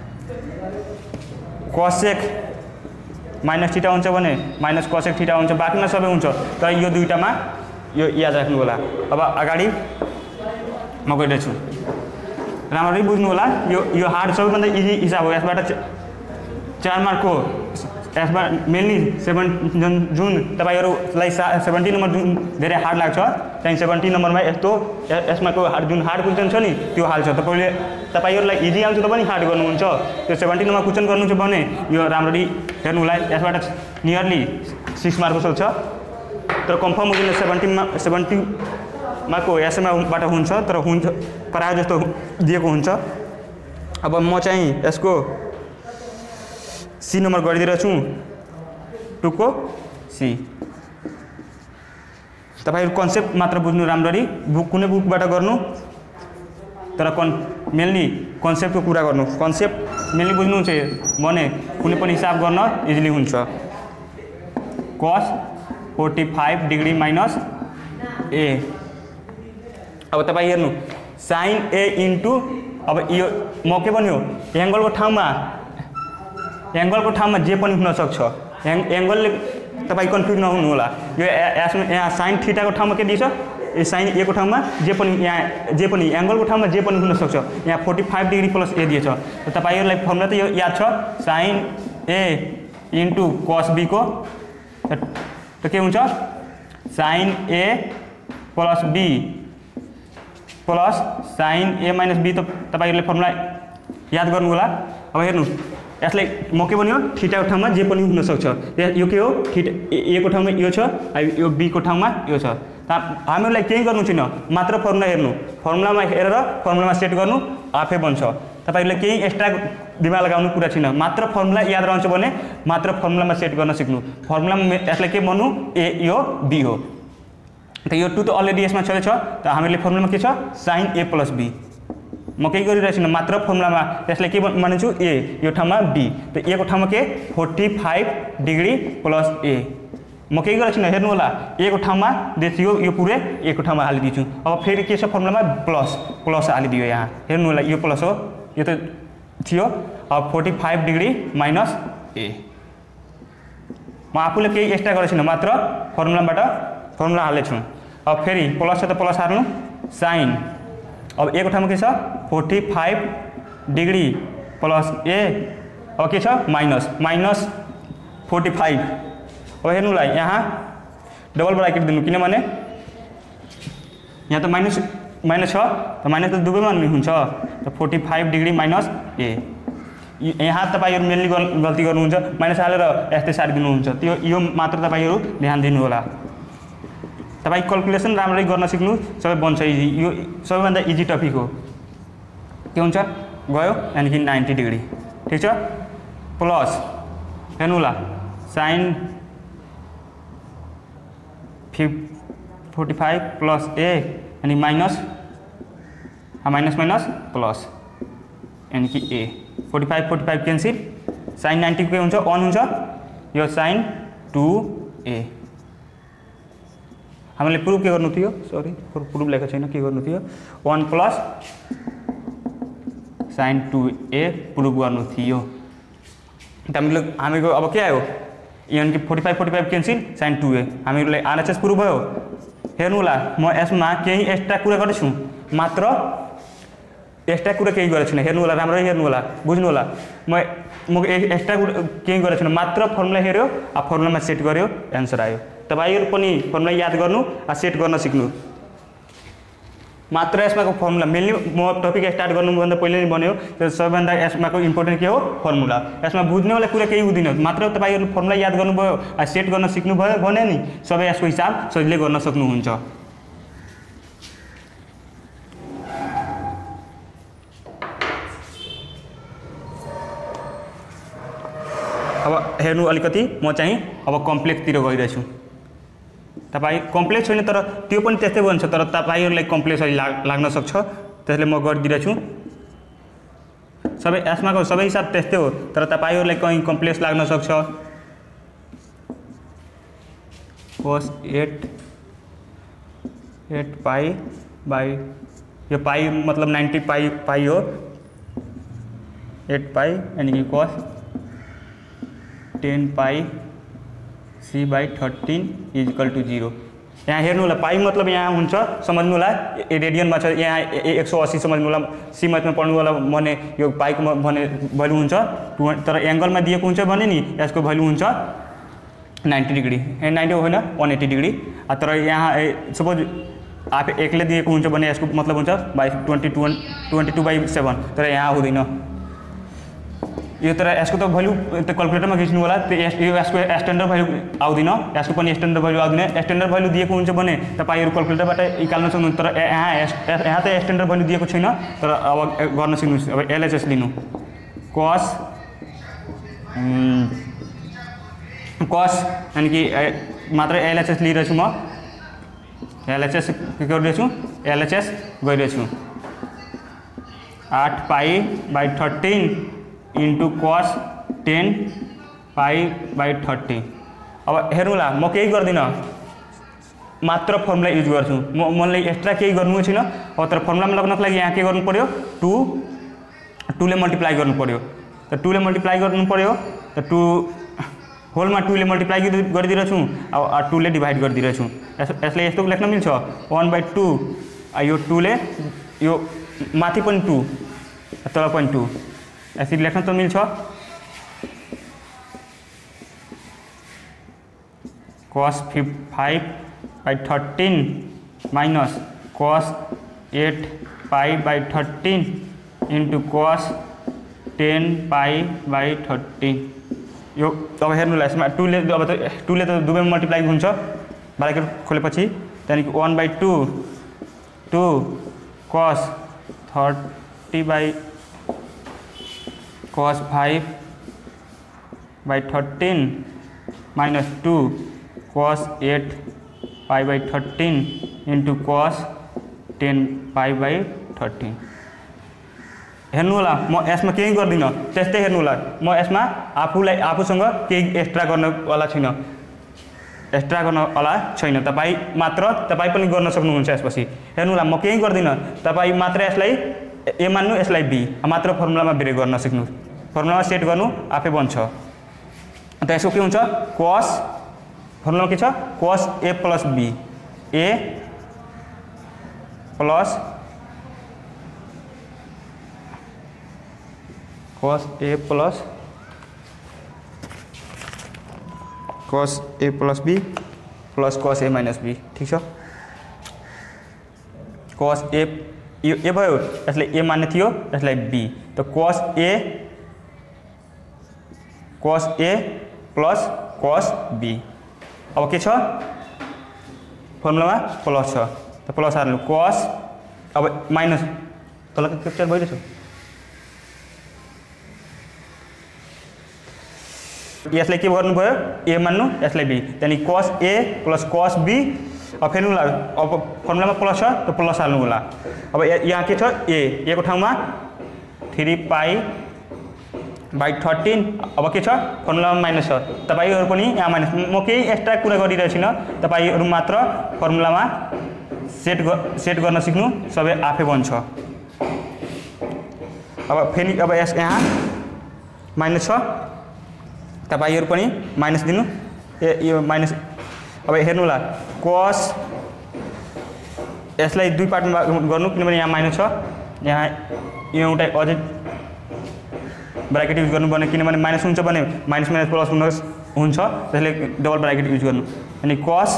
cosec माइनस थीटा हुन्छ भने माइनस cosec थीटा हुन्छ बाँकीमा सबै हुन्छ तर यो दुईटामा यो याद राख्नु होला अब अगाडि म गइरहेको छु राम्ररी बुझ्नु होला यो हार्ड सबैभन्दा इजी हिसाब हो यसबाट 4 मार्कको यसबाट मेनली 7 जुन तपाईहरुलाई 70 नम्बर जुन धेरै हार्ड लाग्छ चाहिँ 70 नम्बरमा यस्तो यसमाको जुन हार्ड क्वेशन छ नि त्यो हाल्छ तपाईहरुलाई इजी आउँछ त पनि हार्ड गर्नुहुन्छ त्यो 70 नम्बर क्वेशन गर्नुहुन्छ भने यो राम्ररी हेर्नु होला यसबाट नियरली 6 मार्कको सोल्छ तर कन्फर्म हुँदैन 70 माको एसएमबाट हुन्छ तर हुन्छ प्राय जस्तो दिएको हुन्छ अब म चाहिँ यसको सी नम्बर गरिदिरहेको छु 2 को सी तपाईहरु कन्सेप्ट मात्र बुझ्नु राम्ररी बुक कुनै बुकबाट गर्नु तर मेनली कन्सेप्टको कुरा गर्नु कन्सेप्ट मेनली बुझ्नु हुन्छ भने कुनै पनि हिसाब गर्न इजिली हुन्छ cos 45 डिग्री माइनस a अब तपाई हेर्नु sin a इन्टु अब यो म के भन्यो एंगलको ठाउँमा जे पनि हुन सक्छ एंगलले तपाई कन्फ्युज नहुनु होला यो यहाँ sin थीटा को ठाउँमा के दिन्छ ए sin a को ठाउँमा जे पनि एंगलको ठाउँमा जे पनि हुन सक्छ यहाँ 45 डिग्री प्लस a दिएछ त तपाईहरुलाई फर्मुला त यो याद छ sin a into cos b को त के हुन्छ sin a plus b plus sin a minus b त तपाईहरुले फर्मुला याद गर्नु होला अब हेर्नु यसलाई म के भन्यो थीटा को ठाउँमा जे पनि हुन सक्छ यो के हो थीटा a को ठाउँमा यो छ यो b को ठाउँमा यो छ त हामीहरुलाई केही गर्नु छैन मात्र फर्मुला हेर्नु फर्मुलामा हेरेर फर्मुलामा सेट गर्नु आफै बन्छ तपाईँले केही एक्स्ट्रा दिमाग लगाउनु कुरा छैन, मात्र फर्मुला याद रहन्छ भने मात्र फर्मुलामा सेट गर्न सिक्नु। फर्मुलामा यसलाई के भन्नु, ए यो बी हो। त यो 2 त अलरेडी यसमा छ, त हामीले फर्मुलामा के छ, साइन ए प्लस बी। म केही गरिरहेको छैन, मात्र फर्मुलामा यसलाई के मान्छु, ए, यो ठाउँमा बी। त ए को ठाउँमा के 45 डिग्री प्लस ए। म केही गरेको छैन, हेर्नु होला, ए को ठाउँमा देखियो यो पुरै ए को ठाउँमा हालिदिन्छु। अब फेरि के छ फर्मुलामा प्लस हालिदियो यहाँ, हेर्नु होला यो प्लस हो, यो त थियो। अब 45 डिग्री माइनस ए। म आफूले केही एक्स्ट्रा गरेको छैन, मात्र फर्मुलाबाट फर्मुला हालेछु। अब फेरि प्लस छ त प्लस हाल्नु, साइन, अब ए को ठाउँमा के छ 45 डिग्री प्लस ए, अब के छ माइनस 45। अब हेर्नुलाई यहाँ डबल ब्राकेट दिनु, किनभने यहाँ त माइनस छ, त माइनस त दुवैमा हुन्छ। त 45 डिग्री माइनस ए। यहाँ तपाईँहरू मेनली गल्ती गर्नुहुन्छ, माइनस हालेर यस्तै सारिदिनुहुन्छ, त्यो यो मात्र तपाईँहरू ध्यान दिनु होला। तपाईँ क्यालकुलेसन राम्ररी गर्न सिक्नु, सबै बन्छ इजी। यो सबैभन्दा इजी टपिक हो। के हुन्छ, गयो यानि कि 90 डिग्री, ठिक छ। प्लस हेर्नु होला, साइन 45 प्लस ए यानि माइनस प्लस यानि कि ए। 45 क्यान्सिल, साइन 90 के हुन्छ 1 हुन्छ, यो साइन 2a। हामीले प्रुफ के गर्नु थियो, सरी प्रुफ लेखेको छैन, के गर्नु थियो, 1 प्लस साइन 2a प्रुफ गर्नु थियो। हामीको अब के आयो, यानि कि 45 क्यान्सिल, साइन 2a। हामीलाई आरएचएस प्रुफ भयो। हेर्नु होला, म यसमा केही एक्स्ट्रा कुरा गर्छु, मात्र एक्स्ट्रा कुरा केही गरेको छैन। हेर्नु होला, राम्ररी हेर्नु होला, बुझ्नु होला। म एक्स्ट्रा केही गरेको छैन, मात्र फर्मुला हेऱ्यो, अब फर्मुलामा सेट गर्यो, एन्सर आयो। तपाईँहरू पनि फर्मुला याद गर्नु, सेट गर्न सिक्नु। मात्र यसमाको फर्मुला मेनली म टपिक स्टार्ट गर्नुभन्दा पहिले नै भन्यो, सबैभन्दा यसमाको इम्पोर्टेन्ट के हो, फर्मुला। यसमा बुझ्नेवाला कुरा केही हुँदैन, मात्र तपाईँहरू फर्मुला याद गर्नुभयो, सेट गर्न सिक्नुभयो भने नि सबै यसको हिसाब सजिलै गर्न सक्नुहुन्छ। अब हेर्नु अलिकति, म चाहिँ अब कम्प्लेक्सतिर गइरहेछु। तपाईँ कम्प्लेक्स छैन, तर त्यो पनि त्यस्तै बन्छ, तर तपाईँहरूलाई कम्प्लेक्स लाग्न सक्छ, त्यसले म गरिदिरहेछु। सबै यसमाको सबै हिसाब त्यस्तै हो, तर तपाईँहरूलाई कहीँ कम्प्लेक्स लाग्न सक्छ। cos 8 पाई बाई, यो पाई मतलब 90 पाई हो, 8 पाई यानी कि cos 10 pi c by 13 equal to 0। यहाँ हेर्नु होला, पाई मतलब यहाँ हुन्छ, सम्झ्नु होला रेडियनमा छ, यहाँ 180 सम्झ्नु होला। सी मैथमा पढ्नु होला भने यो पाईको भने भ्यालु हुन्छ, तर एङ्गलमा दिएको हुन्छ भने नि यसको भ्यालु हुन्छ 90 डिग्री, 90 होइन 180 डिग्री। तर यहाँ सपोज आप एक्लै दिएको हुन्छ भने यसको मतलब हुन्छ बाई 22/7, तर यहाँ हुँदैन यो। तर यसको त भ्यालु त क्यालकुलेटरमा खिच्नु होला, त्यो यसको स्ट्यान्डर्ड भ्यालु आउँदैन, यसको पनि स्ट्यान्डर्ड भ्यालु आउँदैन। स्ट्यान्डर्ड भ्यालु दिएको हुन्छ भने तपाईँहरू क्यालकुलेटरबाट निकाल्न सक्नुहुन्छ, तर यहाँ त स्ट्यान्डर्ड भ्यालु दिएको छैन, तर अब गर्न सिक्नुहोस्। अब एलएचएस लिनु, कस यानि कि मात्र एलएचएस लिइरहेछु म, एलएचएस के गरिरहेछु, एलएचएस गइरहेछु 8 pi by 13 into cos 10 pi by 30। अब हेर्नुला, म केही गर्दिनँ, मात्र फर्मुला युज गर्छु। मलाई एक्स्ट्रा केही गर्नु छैन। अब तर फर्मुलामा लाग्नको लागि यहाँ के गर्नु पर्यो, 2 ले मल्टिप्लाई गर्नु पर्यो। त 2 ले मल्टिप्लाई गर्नु पर्यो, त 2 होलमा 2 ले मल्टिप्लाई गरिदिरहेछु, अब 2 ले डिभाइड गरिदिरहेछु। यसलाई यस्तो लेख्न मिल्छ, 1/2, यो 2 ले यो माथि पनि 2 तल पनि 2, यसरी लेख्न त मिल्छ। cos 5 by 13 minus cos 8 pi by 13 into cos 10 pi by 13। यो अब हेर्नुलाई यसमा 2 ले अब 2 ले त दुवैमा मल्टिप्लाई हुन्छ, ब्राकेट खोलेपछि त्यहाँदेखि 1/2 2 cos 30 by cos 5 by 13 minus 2 cos 8 pi by 13 into cos 10 pi by 13 हेर्नु होला म यसमा केही गर्दिन त्यस्तै हेर्नु होला म यसमा आफूसँग केही एक्स्ट्रा गर्नवाला छैन तपाईँ पनि गर्न सक्नुहुन्छ यसपछि हेर्नु होला म केही गर्दिन तपाईँ मात्र यसलाई ए मान्नु यसलाई बी मात्र फर्मुलामा ब्रेक गर्न सिक्नु फर्मुलामा सेट गर्नु आफै बन्छ त यसको के हुन्छ cos फर्मुला के छ cos a plus b a plus cos a plus b plus cos a minus b ठीक छ cos a ए भयो यसलाई a मान्ने थियो यसलाई b त cos a plus cos b अब के छ फर्मुलामा प्लस छ त प्लस हाल्नु cos अब माइनस तल क्याप्चर भइरहेछ यसलाई के गर्नुभयो a मान्नु यसलाई b त्यहाँदेखि cos a plus cos b अब फेरि अब फर्मुलामा प्लस छ त प्लस हाल्नु होला अब यहाँ के छ a को ठाउँमा 3 pi by 13 अब के छ फर्मुलामा माइनस छ तपाईहरु पनि यहाँ माइनस म केही एक्स्ट्रा कुरा गरिरहेको छैन तपाईहरु मात्र फर्मुलामा सेट गर्न सिक्नु सबै आफै बन्छ अब फेरि अब यहाँ माइनस छ तपाईहरु पनि माइनस दिनु यो माइनस अब हेर्नु होला cos यसलाई दुई पार्टमा गर्नु किनभने यहाँ माइनस छ यहाँ एउटा अझै ब्राकेट युज गर्नुपर्ने किनभने माइनस हुन्छ भने माइनस माइनस प्लस हुन्छ त्यसले डबल ब्राकेट युज गर्नु अनि cos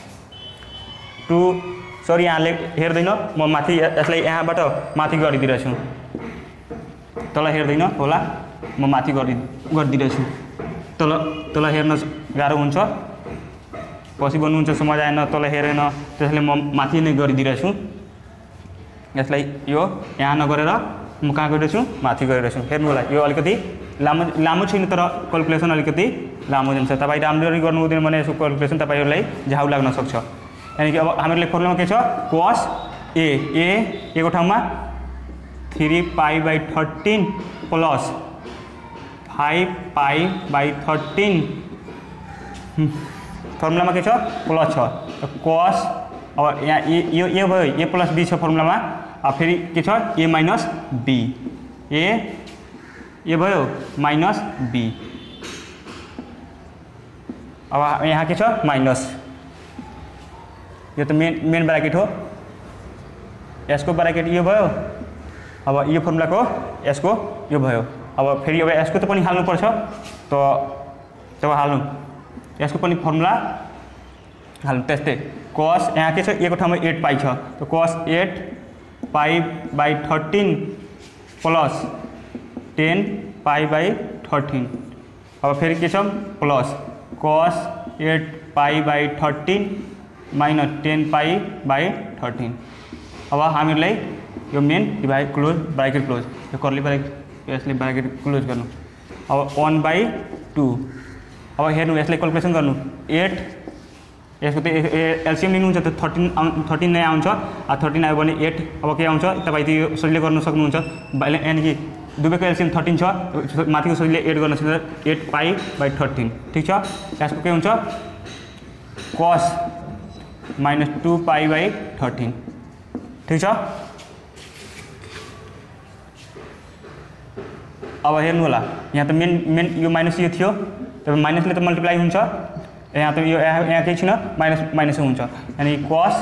2 सरी यहाँले हेर्दैन म माथि यसलाई यहाँबाट माथि गरिदिरहेछु तल हेर्दैन होला म माथि गरिदिरहेछु तल हेर्न गाह्रो हुन्छ पछि बन्नुहुन्छ समझ आएन तल हेरेन त्यसले म माथि नै गरिदिरहेछु यसलाई यो यहाँ नगरेर म कहाँ गरिरहेछु माथि गरिरहेछु हेर्नु होला यो अलिकति लामो छैन तर क्याल्कुलेसन अलिकति लामो जान्छ तपाईँ राम्ररी गर्नु हुँदैन भने यसको क्याल्कुलेसन तपाईहरुलाई झाउ लाग्न सक्छ यानी कि अब हामीले फर्मुलामा के छ cos a को ठाउँमा 3 pi by 13 plus 5 pi by 13 फर्मुलामा के छ प्लस छ cos अब यहाँ यो भयो a plus b छ फर्मुलामा अब फेरि के छ a minus b a भयो minus b अब यहाँ के छ माइनस यो त मेन ब्राकेट हो यसको ब्राकेट यो भयो अब यो फर्मुलाको यसको यो भयो अब फेरि अब यसको त पनि हाल्नु पर्छ त हाल्नु यसको पनि फर्मुला हाल्नु त्यस्तै cos यहाँ के छ a को ठाउँमा 8 पाइ छ त cos 8 pi by 13 plus 10 pi by 13 अब फेरि के छ plus cos 8 pi by 13 minus 10 pi by 13 अब हामीलाई यो main divide close bracket close यो कर्ली ब्राकेट यसले ब्राकेट क्लोज गर्नु अब 1/2 अब हेर्नु यसलाई क्याल्कुलेसन गर्नु 8 यसको त एलसीएम लिनुहुन्छ त 13 नै आउँछ 13 आयो भने 8 अब के आउँछ तपाई त्यो सजिलै गर्न सक्नुहुन्छ यानी कि दुवैको एलसीएम 13 छ माथिको सजिलै एड गर्न सक्नुहुन्छ 8 pi by 13 ठीक छ यसको के हुन्छ cos -2 pi by 13 ठीक छ अब हेर्नु होला यहाँ त मेन यो माइनस यो थियो तब माइनसले त मल्टिप्लाई हुन्छ यहाँ त यो यहाँ केही छैन माइनस हुन्छ यानी cos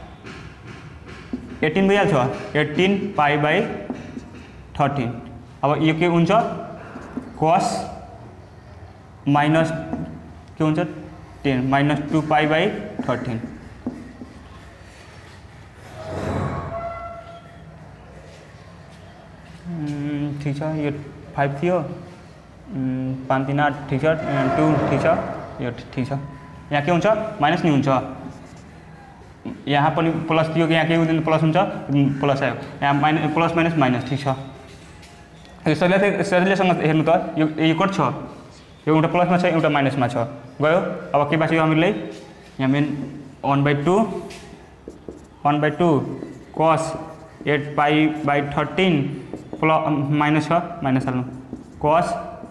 18 भइहाल्छ 18 pi by 13 अब यो के हुन्छ cos माइनस के हुन्छ 10 -2 pi by 13 ठीक छ यो 5 थियो 5 3 8 ठीक छ 2 ठीक छ यो ठीक छ यहाँ के हुन्छ माइनस नि हुन्छ यहाँ पनि प्लस थियो यहाँ के हुँदैन प्लस हुन्छ प्लस आयो यहाँ प्लस माइनस माइनस ठीक छ सजिलैसँग हेर्नु त यो कट छ यो एउटा प्लसमा छ एउटा माइनसमा छ गयो। अब के बाँच्यो हामीलाई यहाँ मेन 1/2 cos 8π/13 प्लस माइनस छ माइनस हाल्नु cos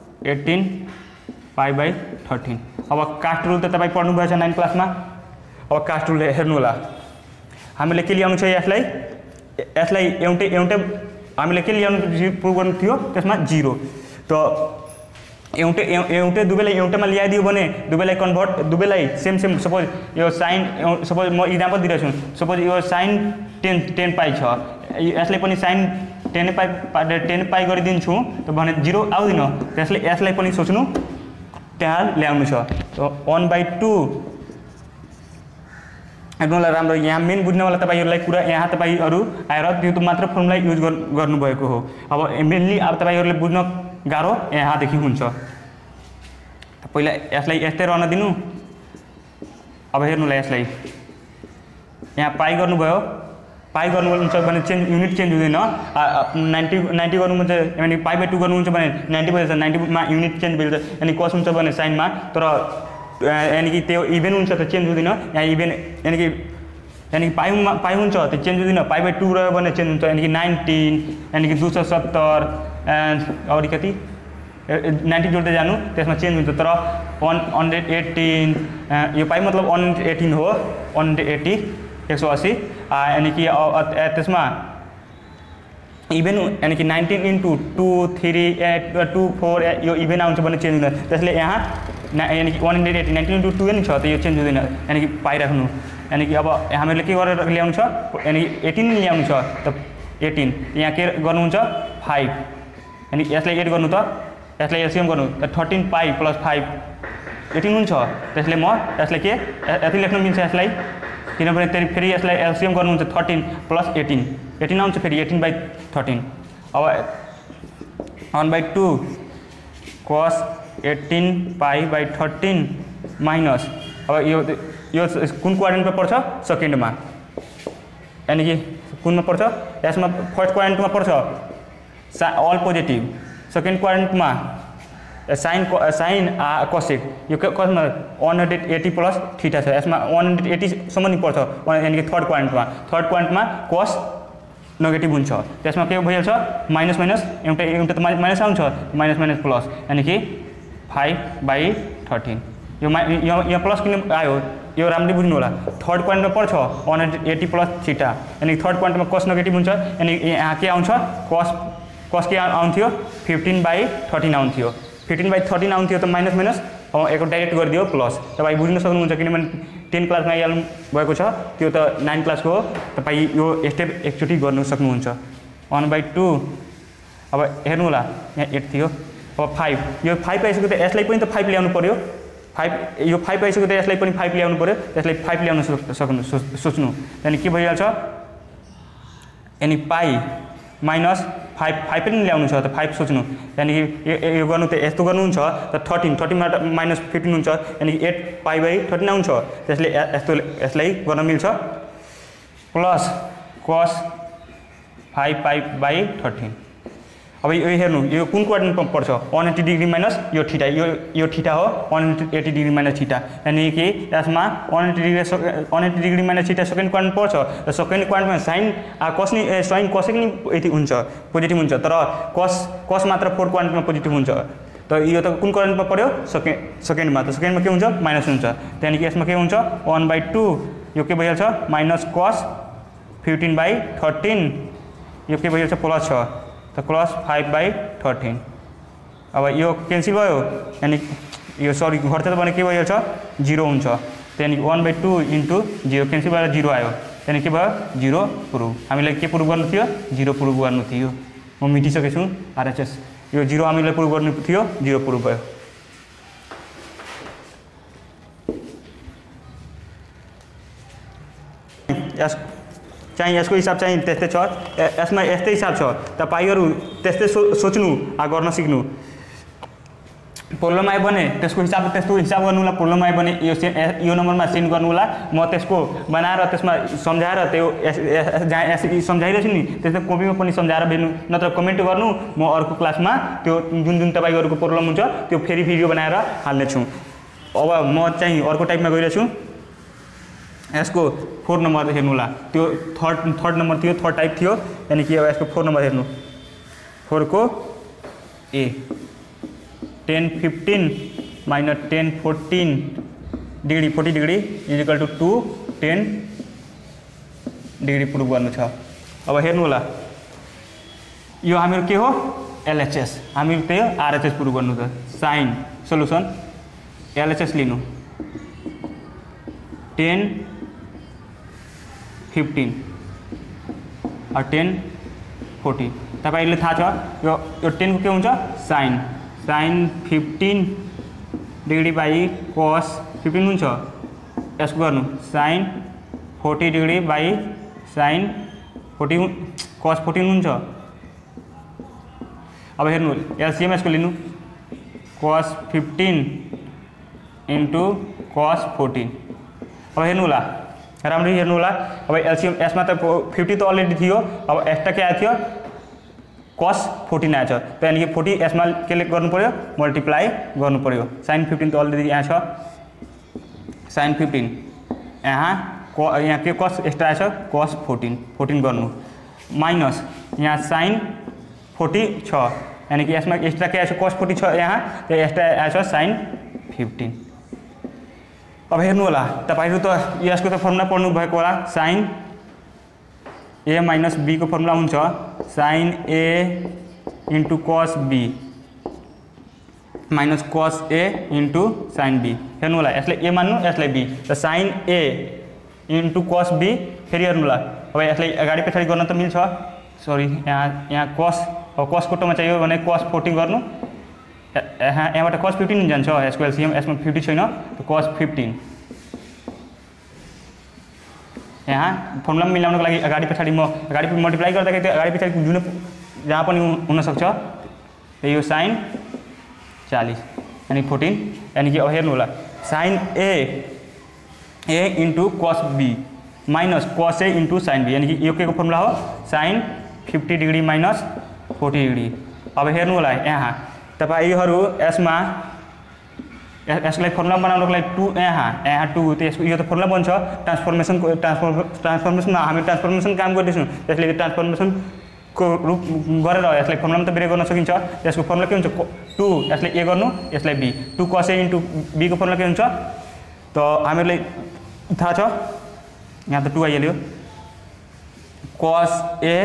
18π/13। अब कास्ट रुल त तपाईँ पढ्नु भएछ 9 क्लासमा। अब कास्ट रुल हेर्नु होला हामीले के ल्याउनु छ यसलाई एउटै हामीले के ल्याउनु प्रुभ गर्नु थियो त्यसमा 0 त एउटै दुवैलाई एउटैमा ल्याइदियो भने दुवैलाई कन्भर्ट दुवैलाई सेम सपोज यो साइन सपोज म इक्जाम्पल दिइरहेछु सपोज यो साइन 10π छ यसलाई पनि साइन 10π गरिदिन्छु त भने 0 आउँदैन त्यसले यसलाई पनि सोच्नु त्यहाँ ल्याउनु छ। त 1/2 हेर्नुलाई राम्रो यहाँ मेन बुझ्नेवाला तपाईँहरूलाई कुरा यहाँ तपाईँहरू आएर त्यो त मात्र फर्मुला युज गर्नुभएको हो। अब मेनली अब तपाईँहरूले बुझ्न गाह्रो यहाँदेखि हुन्छ। पहिला यसलाई यस्तै रहन दिनु। अब हेर्नुलाई यसलाई यहाँ पाई गर्नुभयो पाई गर्नुहुन्छ भने युनिट चेन्ज हुँदैन 90 गर्नुहुन्छ यानी π/2 गर्नुहुन्छ भने 90 भइन्छ 90 मा युनिट चेन्ज भइन्छ यानी कस हुन्छ भने साइनमा तर यानी कि त्यो इभेन हुन्छ त चेन्ज हुँदैन यहाँ इभेन यानी कि पाई हुन्छ त्यो चेन्ज हुँदैन π/2 रह्यो भने चेन्ज हुन्छ यानी कि 19 यानी कि 270 एन्ड अगाडि कति 90 जोड्दै जानु त्यसमा चेन्ज हुन्छ तर 118 यो पाई मतलब 118 हो 180 180 यानी कि त्यसमा इभेन यानी कि 19 × 2 3 8 2 4 यो इभेन आउँछ भने चेन्ज हुँदैन त्यसले यहाँ यानी कि 180 19 × 2 नि छ त यो चेन्ज हुँदैन यानी कि पाई राख्नु यानी कि अब हामीले के गरेर ल्याउनु छ यानी 18 ल्याउनु छ त 18 यहाँ के गर्नुहुन्छ 5 यानी यसलाई एड गर्नु त यसलाई एलसीएम गर्नु त 13π + 5 18 हुन्छ त्यसले म यसलाई के यति लेख्न मिल्छ यसलाई किनभने फेरि यसलाई एलसीएम गर्नुहुन्छ 13 + 18 आउँछ फेरि 18/13। अब 1/2 cos 18π/13 माइनस अब यो कुन क्वाड्रेन्टमा पर्छ सेकेन्डमा यानी कि कुनमा पर्छ यसमा फर्स्ट क्वाड्रेन्टमा पर्छ अल पोजिटिभ सेकेन्ड क्वाड्रेन्टमा साइन कोसेक यो कसमा 180 + θ छ यसमा 180 सम्म नि पर्छ यानी कि थर्ड क्वाड्रेन्टमा cos नेगेटिभ हुन्छ त्यसमा के भइहाल्छ माइनस एउटा त माइनस आउँछ माइनस प्लस यानी कि 5/13 यो प्लस किन आयो यो राम्ररी बुझ्नु होला थर्ड क्वाड्रेन्टमा पर्छ 180 + θ यानी थर्ड क्वाड्रेन्टमा cos नेगेटिभ हुन्छ यानी यहाँ के आउँछ cos के आउँथ्यो 15/13 आउँथ्यो 15/13 आउँथ्यो त माइनस अब एक डाइरेक्ट गरिदियो प्लस तपाईँ बुझ्न सक्नुहुन्छ किनभने 10 क्लासमा आइहाल्नु भएको छ त्यो त 9 क्लासको हो तपाईँ यो स्टेप एकचोटि गर्नु सक्नुहुन्छ 1/2 अब हेर्नु होला यहाँ 8 थियो अब 5 यो 5 आइसक्यो त यसलाई पनि त 5 ल्याउनु पर्यो 5 यो 5 आइसक्यो त यसलाई पनि 5 ल्याउनु पर्यो त्यसलाई 5 ल्याउन सोच्नु यानी के भइहाल्छ यानी पाई माइनस 5 पनि ल्याउनु छ त 5 सोच्नु यानी कि यो गर्नु त यस्तो गर्नुहुन्छ त 13 बाट माइनस 15 हुन्छ यानी 8π/13 आउँछ त्यसले यसलाई गर्न मिल्छ प्लस cos 5π/13। अब यो हेर्नु यो कुन क्वाड्रेन्टमा पर्छ 180 डिग्री माइनस यो θ यो θ हो 180 डिग्री माइनस θ यानी कि यसमा 180 डिग्री माइनस θ सेकेन्ड क्वाड्रेन्ट पर्छ र सेकेन्ड क्वाड्रेन्टमा साइन कोसेक नि यति हुन्छ पोजिटिभ हुन्छ तर cos मात्र फोर्थ क्वाड्रेन्टमा पोजिटिभ हुन्छ त यो त कुन क्वाड्रेन्टमा पर्यो सेकेन्डमा त सेकेन्डमा के हुन्छ माइनस हुन्छ त्यहाँदेखि यसमा के हुन्छ 1/2 यो के भइहाल्छ माइनस cos 15/13 यो के भइहाल्छ प्लस छ त प्लस 5/13। अब यो क्यान्सल भयो यानी यो सरी घट्छ त भने के भइहाल्छ 0 हुन्छ त्यहाँदेखि 1/2 × 0 क्यान्सल भएर 0 आयो त्यहाँदेखि के भयो 0 प्रुभ हामीलाई के प्रुभ गर्नु थियो 0 प्रुभ गर्नु थियो म मिटिसकेको छु आरएचएस यो 0 हामीलाई प्रुभ गर्नु थियो 0 प्रुभ भयो। चाहिँ यसको हिसाब चाहिँ त्यस्तै छ यसमा यस्तै हिसाब छ तपाईहरु त्यस्तै सोच्नु गर्न सिक्नु प्रॉब्लम आयो भने त्यसको हिसाब गर्नुला प्रॉब्लम आयो भने यो नम्बरमा सेन्ड गर्नुला म त्यसको बनाएर त्यसमा सम्झाएर त्यो जहाँ सम्झाइरहेछु नि त्यसमा कपीमा पनि सम्झाएर भेट्नु नत्र कमेन्ट गर्नु म अर्को क्लासमा त्यो जुन तपाईहरुको प्रब्लम हुन्छ त्यो फेरि भिडियो बनाएर हाल्ने छु। अब म चाहिँ अर्को टाइपमा गइरहेछु। यसको 4 नम्बर हेर्नुला त्यो थर्ड नम्बर थियो थर्ड टाइप थियो यानी कि अब यसको 4 नम्बर हेर्नु 4 को A 10 15 minus 10 14 degree 40 degree is equal to 2 10 degree prove गर्नु छ। अब हेर्नु होला यो हामीहरु के हो एलएचएस हामीहरु त्यो आरएचएस प्रुभ गर्नु छ। साइन सोलुसन एलएचएस लिनु 10 15 और 10 40 तपाईहरुले थाहा छ यो 10 को के हुन्छ साइन 15 डिग्री बाई कस 15 हुन्छ यसको गर्नु साइन 40 डिग्री बाई साइन 40 कस 14 हुन्छ। अब हेर्नु एलसीएम यसको लिनु कस 15 इन्टु कस 14। अब हेर्नु होला राम्ररी हेर्नु होला अब एलसीएम यसमा त 50 तो अलरेडी थियो अब एक्स्ट्रा के आएको थियो cos 14 आएछ त यानी कि 40 यसमा के गर्नु पर्यो मल्टिप्लाई गर्नु पर्यो। sin 15 तो अलरेडी यहाँ छ sin 15 यहाँ के cos एक्स्ट्रा आएछ cos 14 गर्नु माइनस यहाँ sin 40 छ यानी कि यसमा एक्स्ट्रा के आएछ cos 40 छ यहाँ त एक्स्ट्रा आएछ sin 15। अब हेर्नु होला तपाईहरु त यसको त फर्मुला पढ्नु भएको होला sin a माइनस b को फर्मुला हुन्छ sin a into cos b minus cos a into sin b। हेर्नु होला यसले a मान्नु यसलाई b त sin a into cos b फेरि हेर्नु होला अब यसलाई अगाडि पछाडी गर्न त मिल्छ सरी यहाँ cos अब cos को टर्ममा चाहियो भने cos 14 गर्नु यहाँबाट cos 15 जान्छ यसको एलसीएम यसमा 50 छैन त cos 15 यहाँ फर्मुला मिलाउनको लागि अगाडि पछाडी म अगाडि मल्टिप्लाई गर्दाखेरि त्यो अगाडि पछाडी जुन जहाँ पनि हुन सक्छ यो sin 40 यानी 14 यानी कि अब हेर्नु होला sin a into cos b minus cos a into sin b यानी कि यो के को फर्मुला हो sin 50 डिग्री माइनस 40 डिग्री। अब हेर्नु होला यहाँ तपाईहरु यसमा यसलाई फर्मुला बनाउनको लागि 2 यहाँ 2 त यसको यो त फर्मुला बन्छ ट्रान्सफर्मेसनमा हामी ट्रान्सफर्मेसन काम गर्दैछौँ त्यसले ट्रान्सफर्मेसन को रूप गरेर यसलाई फर्मुलामा त ब्रेक गर्न सकिन्छ। यसको फर्मुला के हुन्छ 2 यसलाई a गर्नु यसलाई b 2 cos a into b को फर्मुला के हुन्छ त हामीलाई थाहा छ यहाँ त 2 आइहाल्यो cos a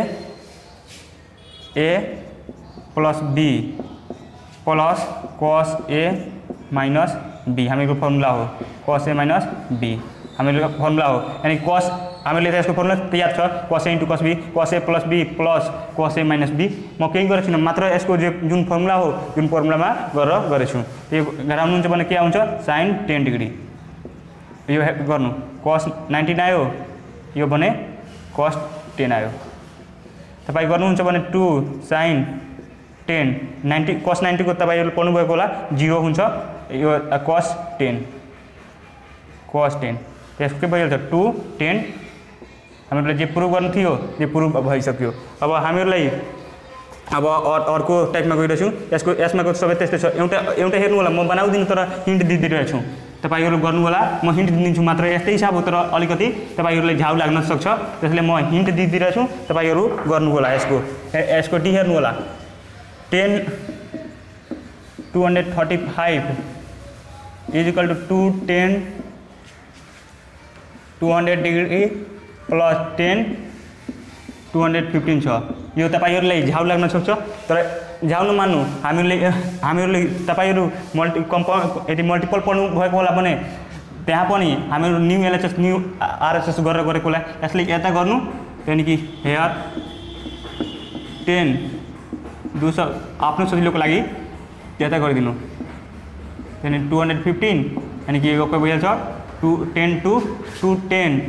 plus b plus cos a minus b हामीको फर्मुला हो cos a माइनस b हामीको फर्मुला हो यानी cos हामीले यसको फर्मुला तयार छ cos a into cos b cos a plus b plus cos a minus b म केही गरेको छैन मात्र यसको जुन फर्मुला हो जुन फर्मुलामा गरेर गरेछु त्यो गराउनुहुन्छ भने के आउँछ sin 10 डिग्री यो गर्नु cos 19 आयो यो भने cos 10 आयो। तपाई गर्नुहुन्छ भने 2 sin 10 90 cos 90 को तपाईहरुले पढ्नु भएको होला 0 हुन्छ यो cos 10 त्यसको के भइहाल्छ 2 10 हामीहरुले जे प्रुभ गर्नु थियो त्यो प्रुभ भइसक्यो। अब हामीहरुलाई अब अर्को टाइपमा गइरहेछु यसमा को सबै त्यस्तै छ एउटा हेर्नु होला म बनाउँदिन तर हिन्ट दिइदिरहेछु तपाईहरु गर्नु होला म हिन्ट दिन्छु मात्र यस्तै हिसाब हो तर अलिकति तपाईहरुलाई झाउ लाग्न सक्छ त्यसले म हिन्ट दिइदिरहेछु तपाईहरु गर्नु होला। यसको डी हेर्नु होला 10 235 is equal to 210 200 degree plus 10 215 छ यो तपाईहरुलाई झाउ लाग्न सक्छ तर झाउ नमान्नु हामीहरुले तपाईहरु यदि मल्टिपल पढ्नु भएको होला भने त्यहाँ पनि हामीहरु न्यू एलएचएस न्यू आरएचएस गरेर गरेको होला यसले यता गर्नु यानी कि हेयर 10 दूसरा आफ्नो सजिलोको लागि त्यता गरिदिनु यानी 215 यानी कि यो के भइहाल्छ 10 to 210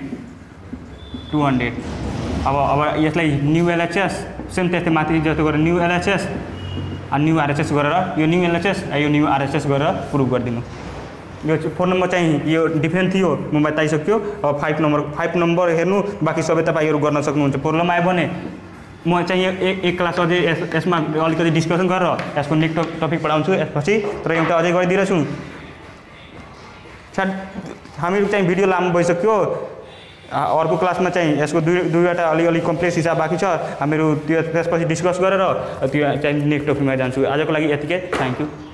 200 अब यसलाई न्यू एलएचएस सेम त्यस्तै माथि जस्तो गरेर न्यू एलएचएस न्यू आरएसएस गरेर यो न्यू एलएचएस यो न्यू आरएसएस गरेर प्रुभ गरिदिनु। यो फोन नम्बर चाहिँ यो डिफ्रेन्ट थियो म बताइसक्यो। अब 5 नम्बर हेर्नु, बाँकी सबै तपाईँहरू गर्न सक्नुहुन्छ। प्रब्लम आयो भने म चाहिँ एक क्लास अझै यसमा अलिकति डिस्कसन गरेर यसको नेक्स्ट टपिक पढाउँछु यसपछि, तर एउटा अझै गरिदिइरहेछु। हामीहरू चाहिँ भिडियो लामो भइसक्यो। अर्को क्लासमा चाहिँ यसको दुईवटा अलिअलि कम्प्लेक्स हिसाब बाँकी छ, हामीहरू त्यो त्यसपछि डिस्कस गरेर त्यो चाहिँ नेक्स्ट टपिकमा जान्छु। आजको लागि यतिकै, थ्याङ्क यू।